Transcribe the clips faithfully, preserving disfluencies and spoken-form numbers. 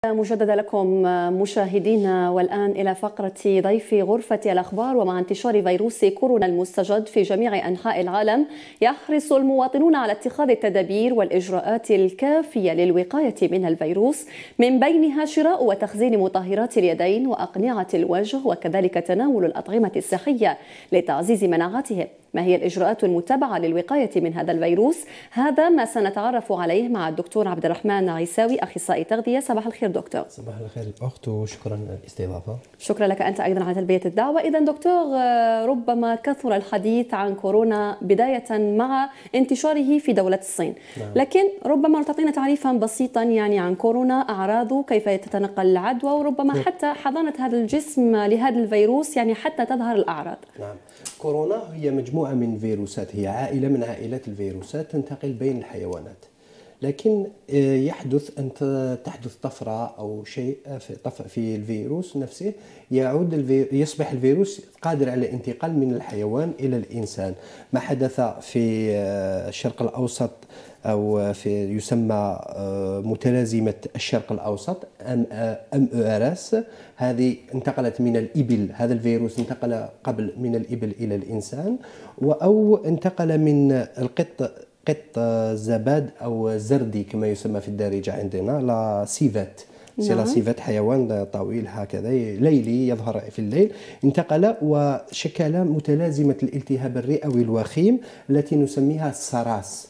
مجددا لكم مشاهدينا، والآن إلى فقرة ضيف غرفة الأخبار. ومع انتشار فيروس كورونا المستجد في جميع أنحاء العالم، يحرص المواطنون على اتخاذ التدابير والإجراءات الكافية للوقاية من الفيروس، من بينها شراء وتخزين مطهرات اليدين وأقنعة الوجه، وكذلك تناول الأطعمة الصحية لتعزيز مناعتهم. ما هي الإجراءات المتبعة للوقاية من هذا الفيروس؟ هذا ما سنتعرف عليه مع الدكتور عبد الرحمن عيساوي، أخصائي تغذية. صباح الخير دكتور. صباح الخير الأخت، وشكرا للاستضافة. شكرا لك أنت أيضا على تلبية الدعوة. إذا دكتور، ربما كثر الحديث عن كورونا بداية مع انتشاره في دولة الصين، نعم. لكن ربما تعطينا تعريفا بسيطا يعني عن كورونا، أعراضه، كيف تتنقل العدوى، وربما حتى حضانة هذا الجسم لهذا الفيروس يعني حتى تظهر الأعراض. نعم. كورونا هي مجموعة من فيروسات، هي عائلة من عائلات الفيروسات تنتقل بين الحيوانات، لكن يحدث أن تحدث طفرة أو شيء في الفيروس نفسه، يعود الفي... يصبح الفيروس قادر على الانتقال من الحيوان إلى الإنسان. ما حدث في الشرق الأوسط أو في يسمى متلازمة الشرق الأوسط أم أم ار اس، هذه انتقلت من الإبل، هذا الفيروس انتقل قبل من الإبل إلى الإنسان، أو انتقل من القط قط زباد أو زردي كما يسمى في الدارجة عندنا، لا سيفات. نعم. لا سيفات حيوان طويل هكذا ليلي يظهر في الليل، انتقل وشكل متلازمة الالتهاب الرئوي الوخيم التي نسميها السراس.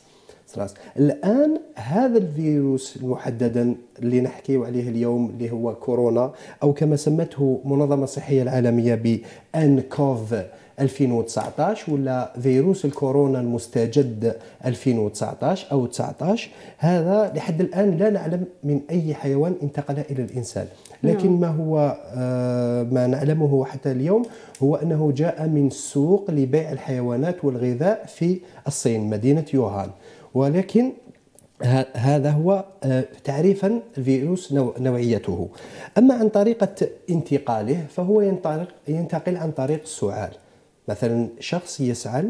الآن هذا الفيروس محددا اللي نحكي عليه اليوم اللي هو كورونا، أو كما سمته منظمة الصحية العالمية بأن كوف ألفين وتسعطاش، ولا فيروس الكورونا المستجد ألفين وتسعطاش أو تسعطاش، هذا لحد الآن لا نعلم من أي حيوان انتقل إلى الإنسان. لكن ما هو ما نعلمه حتى اليوم هو أنه جاء من سوق لبيع الحيوانات والغذاء في الصين، مدينة يوهان. ولكن هذا هو تعريفا الفيروس نوعيته. أما عن طريقة انتقاله فهو ينتقل عن طريق السعال. مثلا شخص يسعل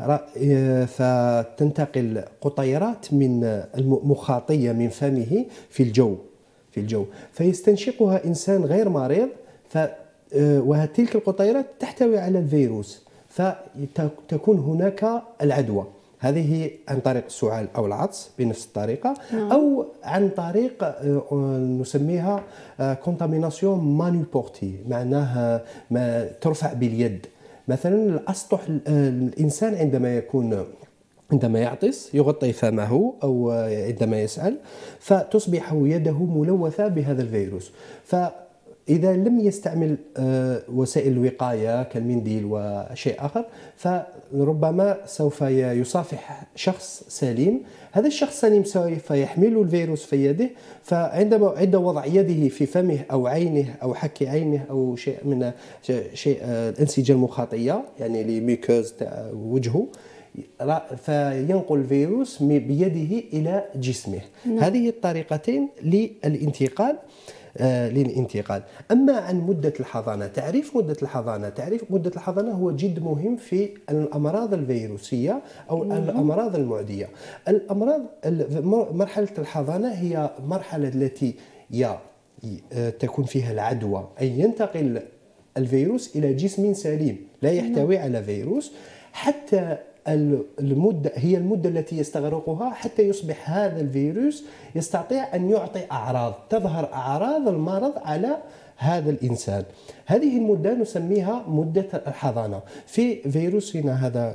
فتنتقل قطيرات من مخاطية من فمه في الجو في الجو فيستنشقها إنسان غير مريض، ف وتلك القطيرات تحتوي على الفيروس، فتكون هناك العدوى. هذه عن طريق السعال أو العطس بنفس الطريقة، أو عن طريق نسميها كونتاميناسيون مانيبورتي، معناها ما ترفع باليد. مثلا الأسطح، الإنسان عندما يكون عندما يعطس يغطي فمه أو عندما يسعل، فتصبح يده ملوثة بهذا الفيروس. فإذا لم يستعمل وسائل الوقاية كالمنديل وشيء آخر، فربما سوف يصافح شخص سليم. هذا الشخص السليم سوف يحمل الفيروس في يده، فعندما عند وضع يده في فمه أو عينه أو حك عينه أو شيء من شيء الأنسجة المخاطية، يعني لميكوز تاع وجهه، فينقل الفيروس بيده إلى جسمه. نعم. هذه الطريقتين للانتقال آه للانتقال. أما عن مدة الحضانة، تعريف مدة الحضانة تعريف مدة الحضانة هو جد مهم في الأمراض الفيروسية أو مم. الأمراض المعدية. الأمراض مرحلة الحضانة هي مرحلة التي يا تكون فيها العدوى، أي ينتقل الفيروس إلى جسم سليم لا يحتوي مم. على فيروس، حتى المدة هي المدة التي يستغرقها حتى يصبح هذا الفيروس يستطيع أن يعطي أعراض، تظهر أعراض المرض على هذا الإنسان. هذه المدة نسميها مدة الحضانة. في فيروسنا هذا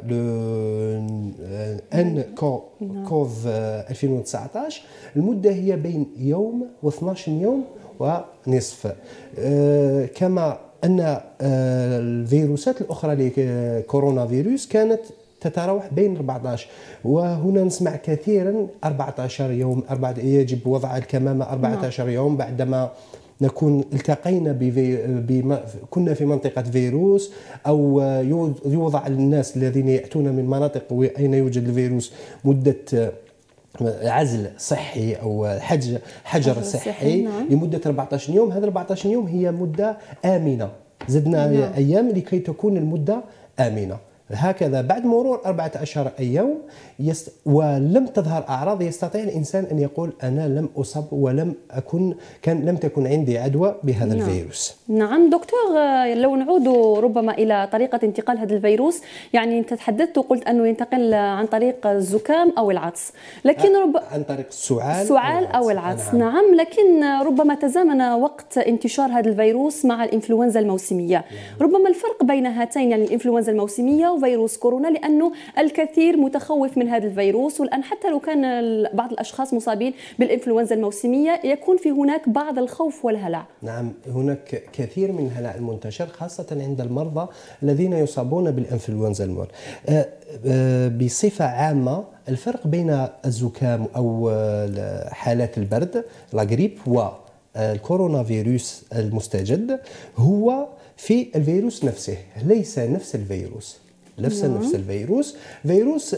أن كوف ألفين وتسعطاش، المدة هي بين يوم واثناش يوم ونصف، كما أن الفيروسات الأخرى لكورونا فيروس كانت تتراوح بين أربعطاش، وهنا نسمع كثيرا أربعطاش يوم، يجب وضع الكمامة أربعطاش يوم بعدما نكون التقينا بفي... كنا في منطقة فيروس، أو يوضع الناس الذين يأتون من مناطق أين يوجد الفيروس مدة عزل صحي أو حجر, حجر صحي نعم. لمدة أربعطاش يوم. هذا أربعطاش يوم هي مدة آمنة، زدنا نعم. أيام لكي تكون المدة آمنة. هكذا بعد مرور أربعة عشر يوم يست... ولم تظهر أعراض، يستطيع الإنسان أن يقول أنا لم أصب ولم أكن كان لم تكن عندي عدوى بهذا نعم. الفيروس. نعم دكتور، لو نعود ربما إلى طريقة انتقال هذا الفيروس، يعني أنت تحدثت وقلت أنه ينتقل عن طريق الزكام أو العطس، لكن رب... عن طريق السعال, السعال أو العطس. نعم. نعم، لكن ربما تزامن وقت انتشار هذا الفيروس مع الإنفلونزا الموسمية. نعم. ربما الفرق بين هاتين، يعني الإنفلونزا الموسمية وفيروس كورونا، لأنه الكثير متخوف من هذا الفيروس، والآن حتى لو كان بعض الأشخاص مصابين بالإنفلونزا الموسمية يكون في هناك بعض الخوف والهلع. نعم، هناك كثير من الهلع المنتشر خاصة عند المرضى الذين يصابون بالإنفلونزا الموسمية. بصفة عامة الفرق بين الزكام أو حالات البرد لاغريب والكورونا فيروس المستجد هو في الفيروس نفسه، ليس نفس الفيروس ليس نعم. نفس الفيروس. فيروس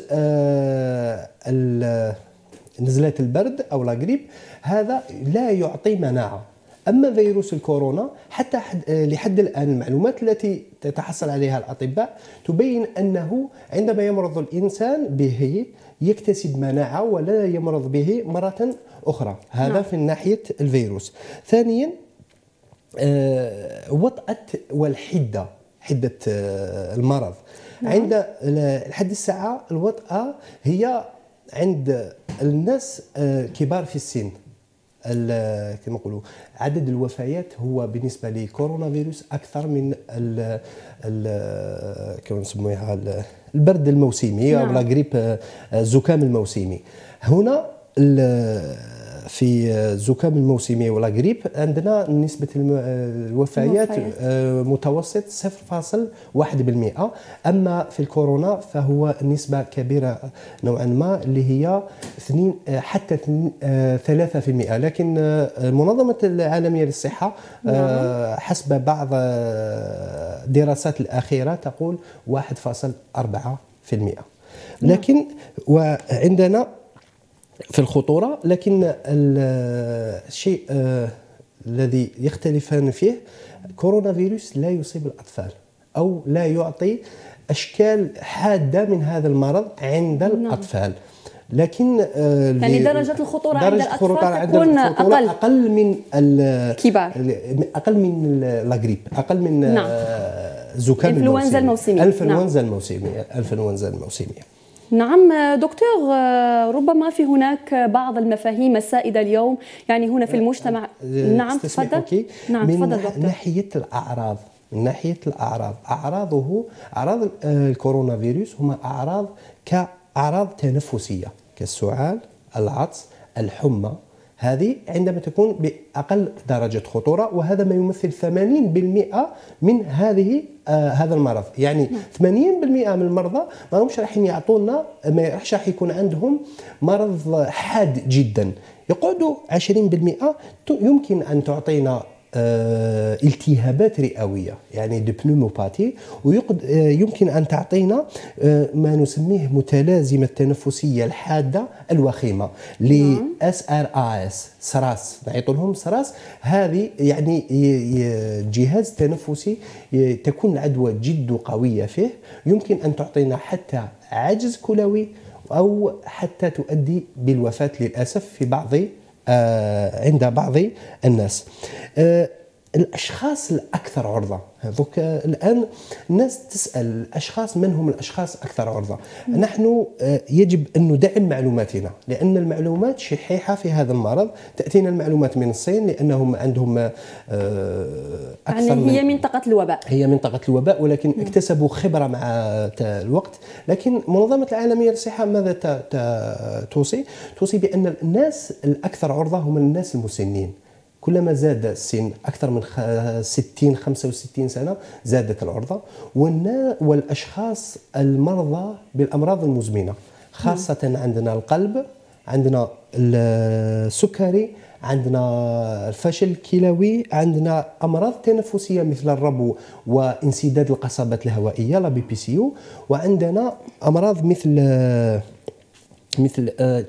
آه نزلة البرد أو لاغريب هذا لا يعطي مناعة، أما فيروس الكورونا حتى لحد الآن المعلومات التي تتحصل عليها الأطباء تبين أنه عندما يمرض الإنسان به يكتسب مناعة ولا يمرض به مرة أخرى. هذا نعم. في ناحية الفيروس. ثانيا آه وطأة والحدة، حدة آه المرض. نعم. عند لحد الساعة الوطأة هي عند الناس آه كبار في السن، كما نقولوا عدد الوفيات هو بالنسبه لكورونا فيروس اكثر من ال ال كما نسميها البرد الموسمي. نعم. او لا غريب الزكام الموسمي. هنا في الزكام الموسمي ولا غريب عندنا نسبة الوفيات متوسط صفر فاصل واحد بالمئة، أما في الكورونا فهو نسبة كبيرة نوعا ما اللي هي اثنين حتى ثلاثة في المئة. لكن المنظمة العالمية للصحة حسب بعض الدراسات الأخيرة تقول واحد فاصل أربعة في المئة. لكن وعندنا في الخطورة، لكن الشيء آه الذي يختلفان فيه كورونا فيروس لا يصيب الأطفال أو لا يعطي أشكال حادة من هذا المرض عند نعم. الأطفال. لكن آه يعني درجة الخطورة درجة عند الأطفال تكون أقل أقل من الكبار، أقل من لاغريب، أقل من نعم. آه زكام الإنفلونزا الموسمية الإنفلونزا الموسمية الإنفلونزا الموسمية. نعم دكتور، ربما في هناك بعض المفاهيم السائدة اليوم يعني هنا في المجتمع. نعم تفضل. نعم من تفضل ناحية الأعراض، من ناحية الأعراض أعراضه أعراض الكورونا فيروس هما أعراض كأعراض تنفسية كالسعال، العطس، الحمى. هذه عندما تكون بأقل درجة خطورة، وهذا ما يمثل ثمانين بالمئة من هذه آه هذا المرض. يعني ثمانين بالمئة من المرضى ما همش راح يعطونا، ما راح يكون عندهم مرض حاد جدا. يقعدوا عشرين بالمئة يمكن أن تعطينا آه التهابات رئوية يعني دي بنوموباتي، ويمكن أن تعطينا آه ما نسميه متلازمة تنفسية الحادة الوخيمة ل اس ار اس سراس، نعيط لهم سراس. هذه يعني جهاز تنفسي تكون العدوى جد قوية فيه، يمكن أن تعطينا حتى عجز كلوي أو حتى تؤدي بالوفاة للأسف في بعض آه عند بعض الناس. آه الأشخاص الأكثر عرضة، هذوك الآن الناس تسأل الأشخاص من هم الأشخاص أكثر عرضة. م. نحن آه يجب أن ندعم معلوماتنا، لأن المعلومات شحيحة في هذا المرض. تأتينا المعلومات من الصين لأنهم عندهم آه أكثر يعني هي من منطقة الوباء هي منطقة الوباء ولكن م. اكتسبوا خبرة مع الوقت. لكن منظمة العالمية للصحة ماذا توصي؟ توصي بأن الناس الأكثر عرضة هم الناس المسنين. كلما زاد السن أكثر من ستين خمسة وستين سنة زادت العرضة. والأشخاص المرضى بالأمراض المزمنة خاصة م. عندنا القلب، عندنا السكري، عندنا الفشل الكلوي، عندنا أمراض تنفسية مثل الربو وانسداد القصبات الهوائية لا بي بي سي يو، وعندنا أمراض مثل مثل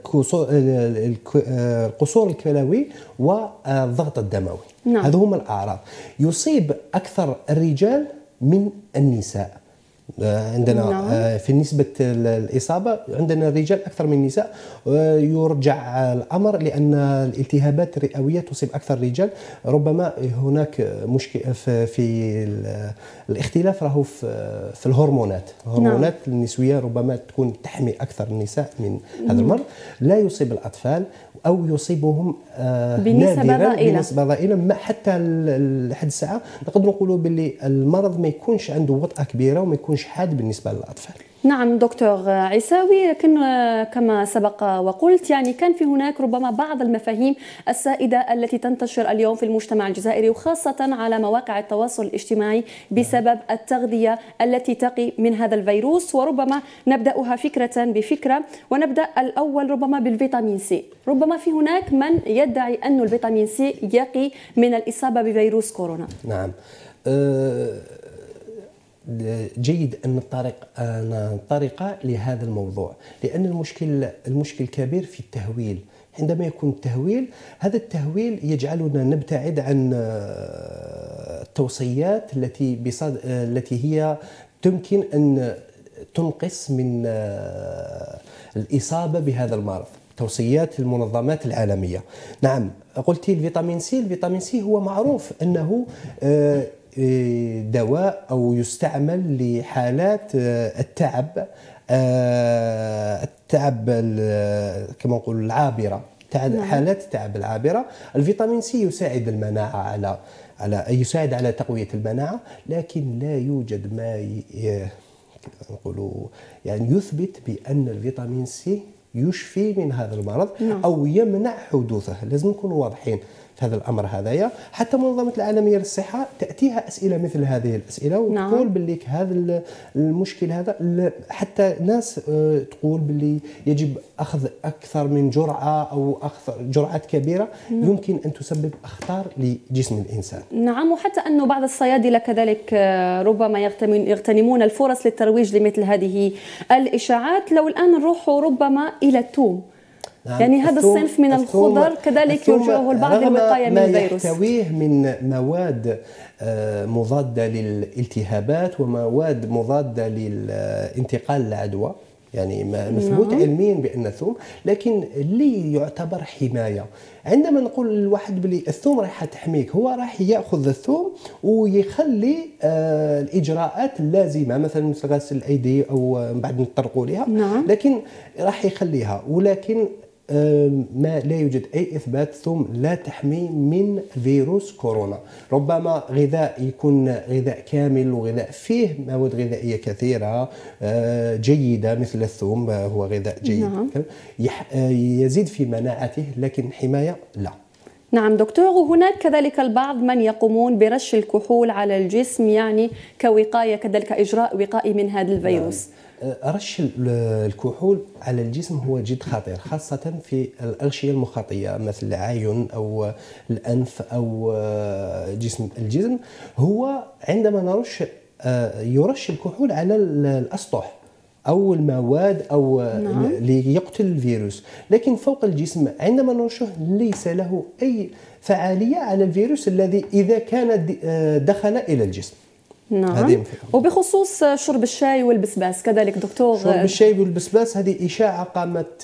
القصور الكلوي والضغط الدموي. نعم. هذه هما الأعراض. يصيب أكثر الرجال من النساء. عندنا نعم. في نسبة الإصابة عندنا الرجال أكثر من النساء. يرجع الأمر لأن الالتهابات الرئوية تصيب أكثر الرجال. ربما هناك مشكلة في الاختلاف راهو في الهرمونات. الهرمونات نعم. النسوية ربما تكون تحمي أكثر النساء من هذا المرض. لا يصيب الأطفال أو يصيبهم بنسبة ضئيلة بنسبة ضئيلة. حتى لحد الساعة نقدر نقولوا باللي المرض ما يكونش عنده وطأة كبيرة وما يكونش حاد بالنسبة للأطفال. نعم دكتور عيساوي، لكن كما سبق وقلت يعني كان في هناك ربما بعض المفاهيم السائدة التي تنتشر اليوم في المجتمع الجزائري وخاصة على مواقع التواصل الاجتماعي بسبب التغذية التي تقي من هذا الفيروس، وربما نبدأها فكرة بفكرة، ونبدأ الأول ربما بالفيتامين سي. ربما في هناك من يدعي أن الفيتامين سي يقي من الإصابة بفيروس كورونا. نعم أه جيد أن الطريق أن طريقة لهذا الموضوع، لأن المشكل المشكل كبير في التهويل. عندما يكون التهويل، هذا التهويل يجعلنا نبتعد عن التوصيات التي بصد... التي هي تمكن أن تنقص من الإصابة بهذا المرض، توصيات المنظمات العالمية. نعم قلت الفيتامين سي. الفيتامين سي هو معروف أنه دواء أو يستعمل لحالات التعب التعب كما نقول العابرة، حالات التعب العابرة. الفيتامين سي يساعد المناعة على على يساعد على تقوية المناعة، لكن لا يوجد ما نقولوا يعني يثبت بأن الفيتامين سي يشفي من هذا المرض أو يمنع حدوثه. لازم نكونوا واضحين في هذا الامر هذايا. حتى منظمه العالميه للصحه تاتيها اسئله مثل هذه الاسئله وتقول نعم. باللي هذا المشكل هذا، حتى ناس تقول باللي يجب اخذ اكثر من جرعه او اخذ جرعات كبيره نعم. يمكن ان تسبب اخطار لجسم الانسان. نعم، وحتى انه بعض الصيادله كذلك ربما يغتنمون الفرص للترويج لمثل هذه الاشاعات. لو الان نروح ربما الى الثوم، نعم. يعني هذا الصنف من الخضر كذلك يرجعه البعض للوقاية من الفيروس. ما يحتويه من مواد مضادة للالتهابات ومواد مضادة للانتقال العدوى، يعني مثبوت نعم. علميا بأن الثوم، لكن اللي يعتبر حماية. عندما نقول للواحد بلي الثوم راح تحميك، هو راح ياخذ الثوم ويخلي آه الاجراءات اللازمه، مثلا مثل غسل الايدي او بعد نطرقوا لها نعم. لكن راح يخليها، ولكن ما لا يوجد أي إثبات ثم لا تحمي من فيروس كورونا. ربما غذاء يكون غذاء كامل وغذاء فيه مواد غذائية كثيرة جيدة مثل الثوم، هو غذاء جيد نعم. يزيد في مناعته، لكن حماية لا. نعم دكتور، وهناك كذلك البعض من يقومون برش الكحول على الجسم يعني كوقاية، كذلك إجراء وقائي من هذا الفيروس. نعم. رش الكحول على الجسم هو جد خطير، خاصة في الأغشية المخاطية مثل العين أو الأنف أو جسم الجسم. هو عندما نرش يرش الكحول على الأسطح أو المواد أو نعم. ليقتل الفيروس، لكن فوق الجسم عندما نرشه ليس له أي فعالية على الفيروس الذي إذا كان دخل إلى الجسم. نعم. وبخصوص شرب الشاي والبسباس كذلك دكتور، شرب الشاي والبسباس هذه إشاعة قامت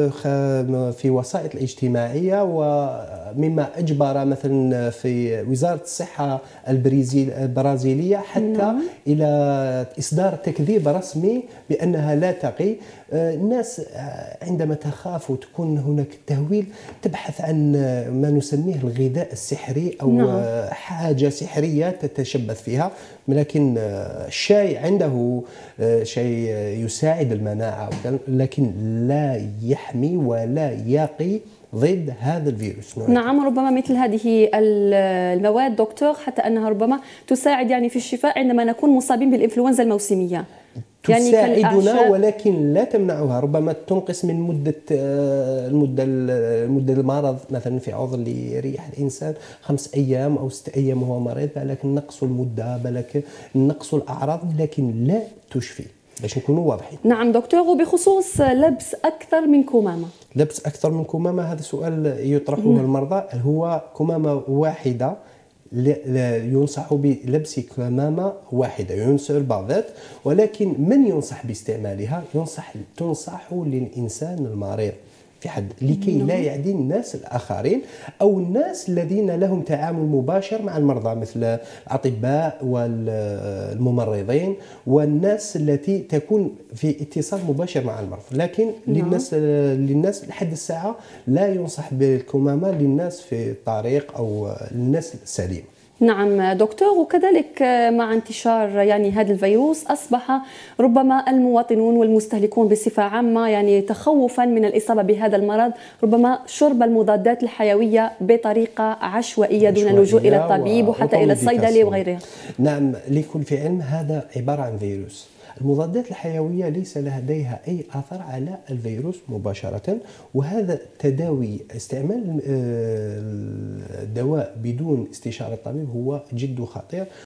في وسائط الاجتماعية، ومما أجبر مثلا في وزارة الصحة البرازيلية حتى نعم. إلى إصدار تكذيب رسمي بأنها لا تقي. الناس عندما تخاف وتكون هناك تهويل تبحث عن ما نسميه الغذاء السحري أو نعم. حاجة سحرية تتشبث فيها، لكن الشاي عنده شيء يساعد المناعة، لكن لا يحمي ولا يقي ضد هذا الفيروس. نعم، ربما مثل هذه المواد دكتور حتى أنها ربما تساعد يعني في الشفاء عندما نكون مصابين بالإنفلونزا الموسمية، تساعدنا يعني ولكن لا تمنعها. ربما تنقص من مدة المدة المدة المرض، مثلا في عذر اللي يريح الإنسان خمس أيام أو ست أيام وهو مريض، لكن نقص المدة بالك نقص الأعراض، لكن لا تشفي، باش نكونوا واضحين. نعم دكتور، وبخصوص لبس أكثر من كمامة. لبس أكثر من كمامة هذا سؤال يطرحه المرضى. هو كمامة واحدة ينصح بلبس كمامة واحدة ينسع البعضات، ولكن من ينصح باستعمالها ينصح تنصح للإنسان المريض في حد لكي لا يعدي الناس الآخرين أو الناس الذين لهم تعامل مباشر مع المرضى مثل الأطباء والممرضين والناس التي تكون في اتصال مباشر مع المرضى. لكن نعم. للناس للناس لحد الساعة لا ينصح بالكمامة للناس في الطريق أو للناس السليمة. نعم دكتور، وكذلك مع انتشار يعني هذا الفيروس أصبح ربما المواطنون والمستهلكون بصفة عامة يعني تخوفا من الإصابة بهذا المرض، ربما شرب المضادات الحيوية بطريقة عشوائية دون اللجوء إلى الطبيب وحتى إلى الصيدلي وغيرها. نعم، لكل في علم هذا عبارة عن فيروس. المضادات الحيوية ليس لديها أي أثر على الفيروس مباشرة، وهذا التداوي استعمال الدواء بدون استشارة الطبيب هو جد خطير،